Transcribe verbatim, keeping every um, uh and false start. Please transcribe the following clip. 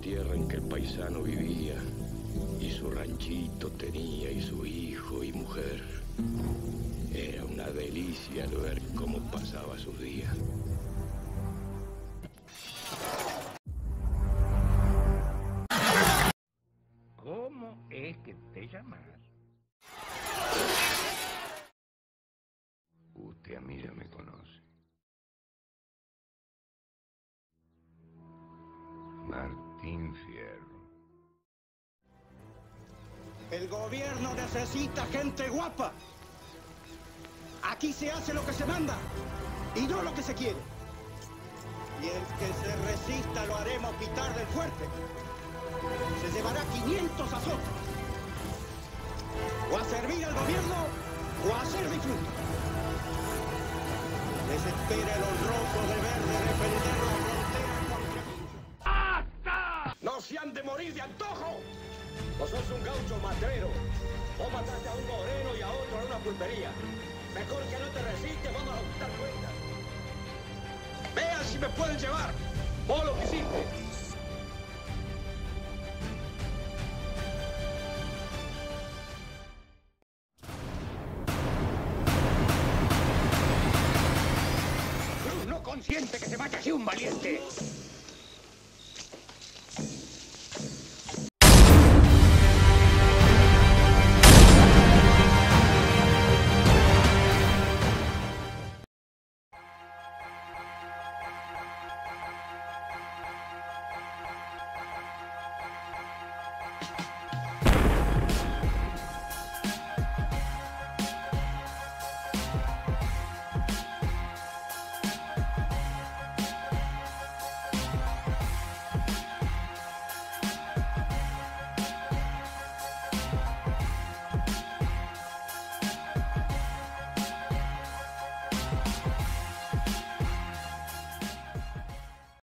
tierra en que el paisano vivía, y su ranchito tenía, y su hijo y mujer. Era una delicia al ver cómo pasaba sus días. ¿Cómo es que te llamas? Usted a mí ya me conoce. Martín Fierro. El gobierno necesita gente guapa. Aquí se hace lo que se manda y no lo que se quiere. Y el que se resista lo haremos pitar del fuerte. Se llevará quinientos azotes. O a servir al gobierno o a hacer disfrute. Les espera el honroso deber de defender la frontera contra Pincho. ¡Basta! ¡No se han de morir de antojo! Vos sos un gaucho matrero. Vos mataste a un moreno y a otro en una pulpería. Mejor que no te resistes, vamos a juntar cuentas. Vean si me pueden llevar. Vos lo que hiciste. Cruz no consiente que se vaya así un valiente.